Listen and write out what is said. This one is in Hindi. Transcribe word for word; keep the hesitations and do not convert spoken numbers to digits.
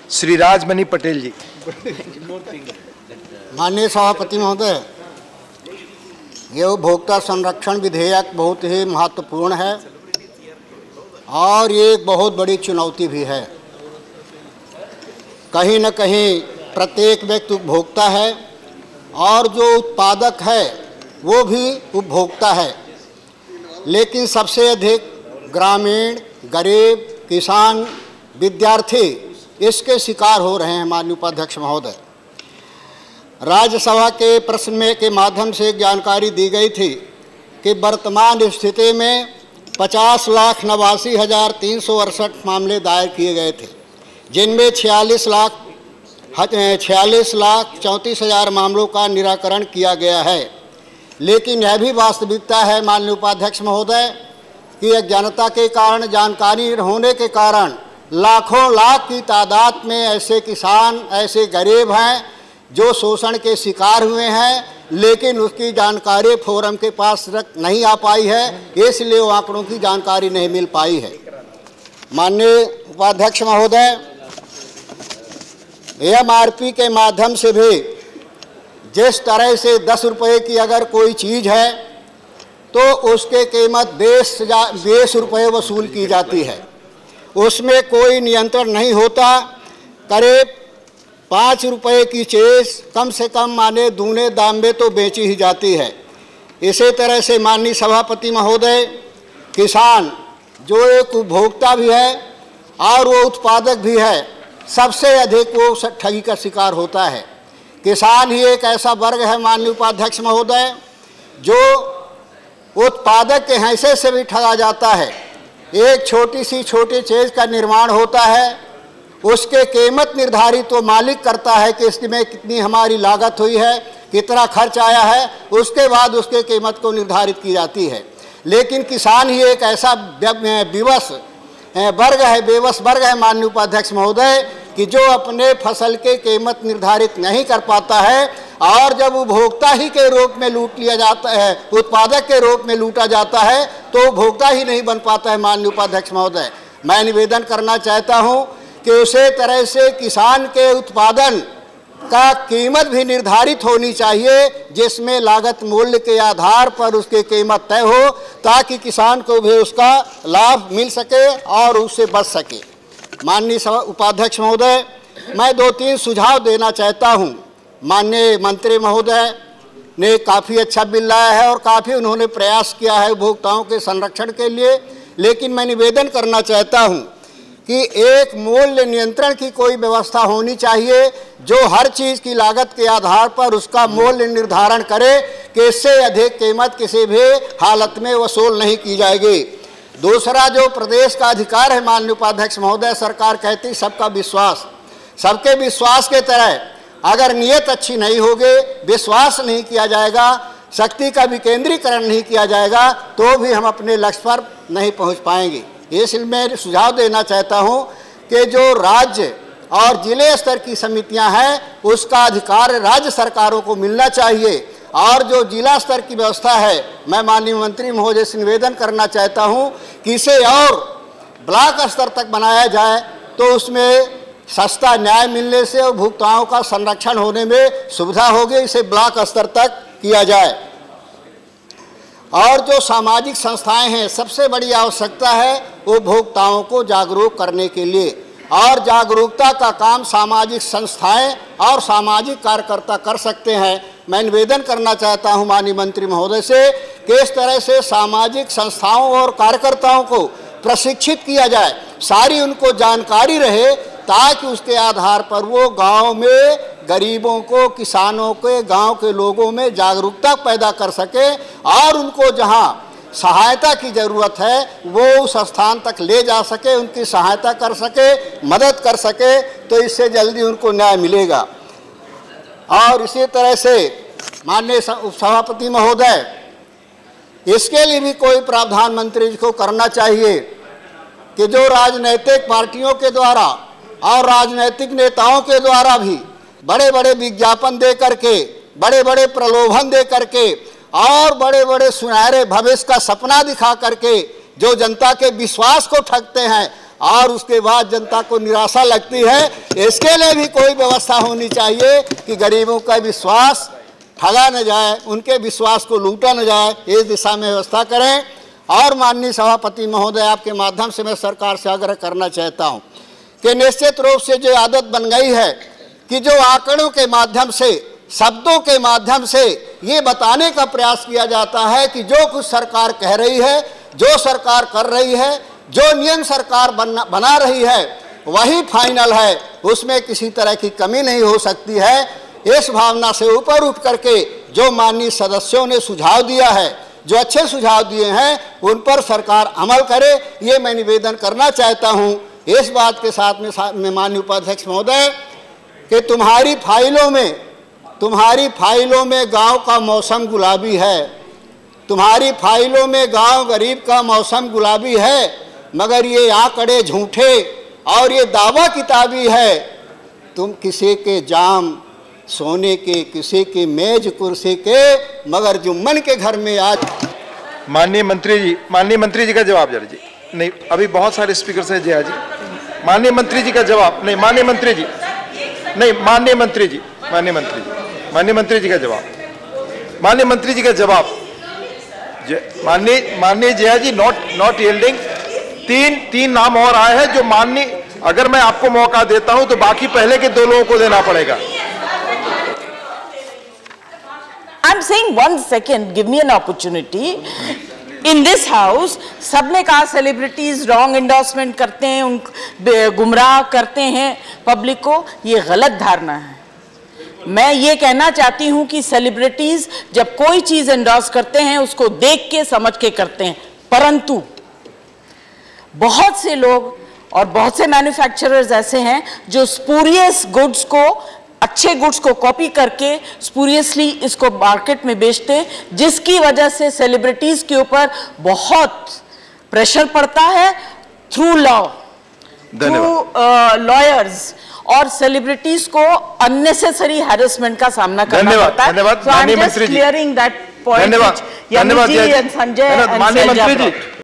श्री राजमनी पटेल जी। माननीय सभापति महोदय, ये उपभोक्ता संरक्षण विधेयक बहुत ही महत्वपूर्ण है और ये एक बहुत बड़ी चुनौती भी है। कहीं न कहीं प्रत्येक व्यक्ति उपभोक्ता है और जो उत्पादक है वो भी उपभोक्ता है, लेकिन सबसे अधिक ग्रामीण, गरीब, किसान, विद्यार्थी इसके शिकार हो रहे हैं। माननीय उपाध्यक्ष महोदय, राज्यसभा के प्रश्न में के माध्यम से एक जानकारी दी गई थी कि वर्तमान स्थिति में पचास लाख नवासी हज़ार तीन सौ अड़सठ मामले दायर किए गए थे, जिनमें छियालीस लाख छियालीस लाख चौंतीस हज़ार मामलों का निराकरण किया गया है। लेकिन यह भी वास्तविकता है माननीय उपाध्यक्ष महोदय कि अज्ञानता के कारण, जानकारी होने के कारण लाखों लाख की तादाद में ऐसे किसान, ऐसे गरीब हैं जो शोषण के शिकार हुए हैं, लेकिन उसकी जानकारी फोरम के पास तक नहीं आ पाई है, इसलिए वो आंकड़ों की जानकारी नहीं मिल पाई है। माननीय उपाध्यक्ष महोदय, एम आर पी के माध्यम से भी जिस तरह से दस रुपये की अगर कोई चीज़ है तो उसके कीमत बीस बीस रुपये वसूल की जाती है, उसमें कोई नियंत्रण नहीं होता। करीब पाँच रुपये की चीज़ कम से कम माने दूने दाम में तो बेची ही जाती है। इसी तरह से माननीय सभापति महोदय, किसान जो एक उपभोक्ता भी है और वो उत्पादक भी है, सबसे अधिक वो ठगी का शिकार होता है। किसान ही एक ऐसा वर्ग है माननीय उपाध्यक्ष महोदय जो उत्पादक के हैसियत से भी ठगा जाता है। एक छोटी सी छोटी चीज़ का निर्माण होता है, उसके कीमत निर्धारित तो मालिक करता है कि इसमें कितनी हमारी लागत हुई है, कितना खर्च आया है, उसके बाद उसके कीमत को निर्धारित की जाती है। लेकिन किसान ही एक ऐसा विवश वर्ग है, बेवश वर्ग है माननीय उपाध्यक्ष महोदय कि जो अपने फसल के कीमत निर्धारित नहीं कर पाता है और जब उपभोक्ता ही के रूप में लूट लिया जाता है, उत्पादक के रूप में लूटा जाता है, तो उपभोक्ता ही नहीं बन पाता है। माननीय उपाध्यक्ष महोदय, मैं निवेदन करना चाहता हूं कि उसी तरह से किसान के उत्पादन का कीमत भी निर्धारित होनी चाहिए, जिसमें लागत मूल्य के आधार पर उसकी कीमत तय हो, ताकि किसान को भी उसका लाभ मिल सके और उससे बच सके। माननीय उपाध्यक्ष महोदय, मैं दो तीन सुझाव देना चाहता हूं। माननीय मंत्री महोदय ने काफ़ी अच्छा बिल लाया है और काफ़ी उन्होंने प्रयास किया है उपभोक्ताओं के संरक्षण के लिए, लेकिन मैं निवेदन करना चाहता हूं कि एक मूल्य नियंत्रण की कोई व्यवस्था होनी चाहिए जो हर चीज़ की लागत के आधार पर उसका मूल्य निर्धारण करे कि इससे अधिक कीमत किसी भी हालत में वसूल नहीं की जाएगी। दूसरा, जो प्रदेश का अधिकार है माननीय उपाध्यक्ष महोदय, सरकार कहती सबका विश्वास, सबके विश्वास के तरह अगर नीयत अच्छी नहीं होगी, विश्वास नहीं किया जाएगा, शक्ति का विकेंद्रीकरण नहीं किया जाएगा, तो भी हम अपने लक्ष्य पर नहीं पहुंच पाएंगे। इसलिए मैं सुझाव देना चाहता हूं कि जो राज्य और जिले स्तर की समितियां हैं उसका अधिकार राज्य सरकारों को मिलना चाहिए, और जो जिला स्तर की व्यवस्था है, मैं माननीय मंत्री महोदय से निवेदन करना चाहता हूं कि इसे और ब्लॉक स्तर तक बनाया जाए, तो उसमें सस्ता न्याय मिलने से उपभोक्ताओं का संरक्षण होने में सुविधा होगी। इसे ब्लॉक स्तर तक किया जाए। और जो सामाजिक संस्थाएं हैं, सबसे बड़ी आवश्यकता है उपभोक्ताओं को जागरूक करने के लिए, और जागरूकता का काम सामाजिक संस्थाएं और सामाजिक कार्यकर्ता कर सकते हैं। मैं निवेदन करना चाहता हूं माननीय मंत्री महोदय से कि इस तरह से सामाजिक संस्थाओं और कार्यकर्ताओं को प्रशिक्षित किया जाए, सारी उनको जानकारी रहे, ताकि उसके आधार पर वो गांव में गरीबों को, किसानों के, गांव के लोगों में जागरूकता पैदा कर सके और उनको जहां सहायता की ज़रूरत है वो उस स्थान तक ले जा सके, उनकी सहायता कर सके, मदद कर सके, तो इससे जल्दी उनको न्याय मिलेगा। और इसी तरह से माननीय सभापति महोदय, इसके लिए भी कोई प्रावधान मंत्री जी को करना चाहिए कि जो राजनीतिक पार्टियों के द्वारा और राजनीतिक नेताओं के द्वारा भी बड़े बड़े विज्ञापन दे करके, बड़े बड़े प्रलोभन दे करके और बड़े बड़े सुनहरे भविष्य का सपना दिखा करके जो जनता के विश्वास को ठगते हैं, और उसके बाद जनता को निराशा लगती है। इसके लिए भी कोई व्यवस्था होनी चाहिए कि गरीबों का विश्वास ठगा न जाए, उनके विश्वास को लूटा न जाए, इस दिशा में व्यवस्था करें। और माननीय सभापति महोदय, आपके माध्यम से मैं सरकार से आग्रह करना चाहता हूं कि निश्चित रूप से जो आदत बन गई है कि जो आंकड़ों के माध्यम से, शब्दों के माध्यम से ये बताने का प्रयास किया जाता है कि जो कुछ सरकार कह रही है, जो सरकार कर रही है, जो नियम सरकार बना बना रही है वही फाइनल है, उसमें किसी तरह की कमी नहीं हो सकती है। इस भावना से ऊपर उठ करके जो माननीय सदस्यों ने सुझाव दिया है, जो अच्छे सुझाव दिए हैं, उन पर सरकार अमल करे, ये मैं निवेदन करना चाहता हूं। इस बात के साथ में, में माननीय उपाध्यक्ष महोदय कि तुम्हारी फाइलों में तुम्हारी फाइलों में गांव का मौसम गुलाबी है, तुम्हारी फाइलों में गांव गरीब का मौसम गुलाबी है, मगर ये आंकड़े झूठे और ये दावा किताबी है। तुम किसी के जाम सोने के, किसी की मेज कुर्सी के, मगर जुम्मन के घर में आज। माननीय मंत्री जी, माननीय मंत्री जी का जवाब जरा जी। नहीं, अभी बहुत सारे स्पीकर से जया जी। माननीय मंत्री जी का जवाब। नहीं, माननीय मंत्री जी, नहीं, माननीय मंत्री जी, माननीय मंत्री जी, माननीय मंत्री जी का जवाब। माननीय मंत्री जी का जवाब। माननीय माननीय Jaya ji, not not yielding. तीन तीन नाम और आए हैं जो माननीय, अगर मैं आपको मौका देता हूं तो बाकी पहले के दो लोगों को देना पड़ेगा। I'm saying one second, give me an opportunity. In this house, सबने कहा सेलिब्रिटीज रॉन्ग एंडोर्समेंट करते हैं, उन गुमराह करते हैं पब्लिक को, ये गलत धारणा है। मैं ये कहना चाहती हूं कि सेलिब्रिटीज जब कोई चीज एंडोर्स करते हैं उसको देख के समझ के करते हैं, परंतु बहुत से लोग और बहुत से मैन्युफैक्चरर्स ऐसे हैं जो स्पूरियस गुड्स को, अच्छे गुड्स को कॉपी करके स्पूरियसली इसको मार्केट में बेचते हैं, जिसकी वजह से सेलिब्रिटीज के ऊपर बहुत प्रेशर पड़ता है थ्रू लॉ, थ्रू लॉयर्स, और सेलिब्रिटीज को अननेसेसरी हैरेसमेंट का सामना करना पड़ता है। धन्यवाद, माननीय मंत्री जी। Clearing that point. धन्यवाद, धन्यवाद, संजय, माननीय मंत्री जी।